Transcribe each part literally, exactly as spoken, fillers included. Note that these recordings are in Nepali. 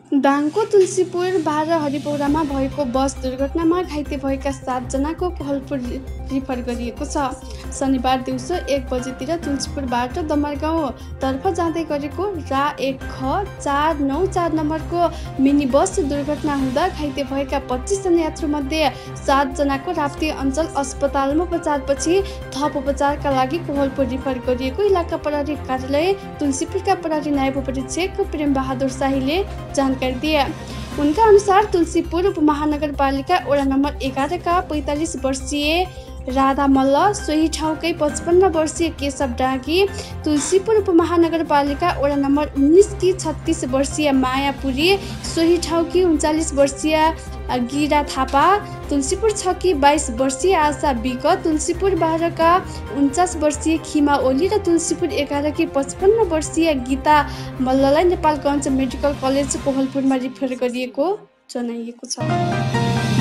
दाङको तुलसीपुर बाह्र हरिपौरामा भएको बस दुर्घटनामा घाइते भएका सातजनाको कोहलपुर रिफर गरिएको छ। शनिबार दिउँसो एक बजेतिर तुलसीपुरबाट दमरगाउँतर्फ जाँदै गरेको रा एक ख चार नौ चार नम्बरको मिनी बस दुर्घटना हुँदा घाइते भएका पच्चिसजना यात्रुमध्ये सातजनाको राप्ती अञ्चल अस्पतालमा उपचारपछि थप उपचारका लागि कोहलपुर रिफर गरिएको इलाका प्रहरी कार्यालय तुलसीपुरका प्रहरी नायब उपरीक्षक प्रेम बहादुर शाहीले जानकारी दिए। उनका अनुसार तुलसीपुर उपमहानगरपालिका वडा नम्बर एघार का पैंतालीस वर्षीय राधा मल्ल, सोही ठाउँकै पचपन्न वर्षीय केशव डाँगी, तुलसीपुर उपमहानगरपालिका वडा नम्बर उन्नीस की छत्तीस वर्षीय मायापुरी, सोही ठाउँकी उन्चालीस वर्षीय गिरा थापा, तुलसीपुर छ की बाईस वर्षीय आशा बिक, तुलसीपुर बाह्र का उन्चास वर्षीय खिमा ओली र तुलसीपुर एघार की पचपन्न वर्षीय गीता मल्ललाई नेपालगञ्ज मेडिकल कलेज कोहलपुरमा रिफर गरिएको जनाइएको छ।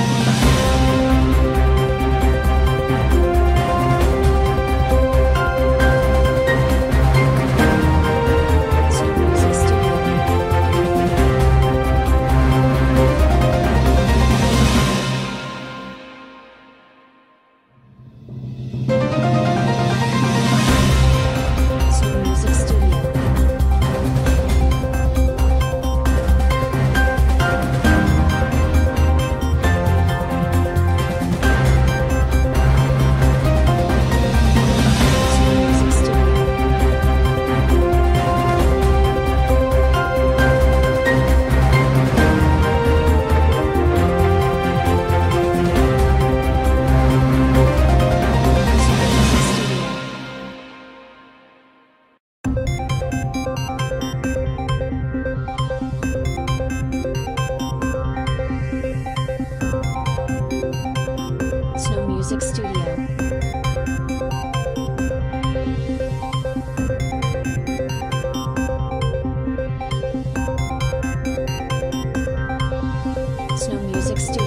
Music Studio. Snow Music Studio.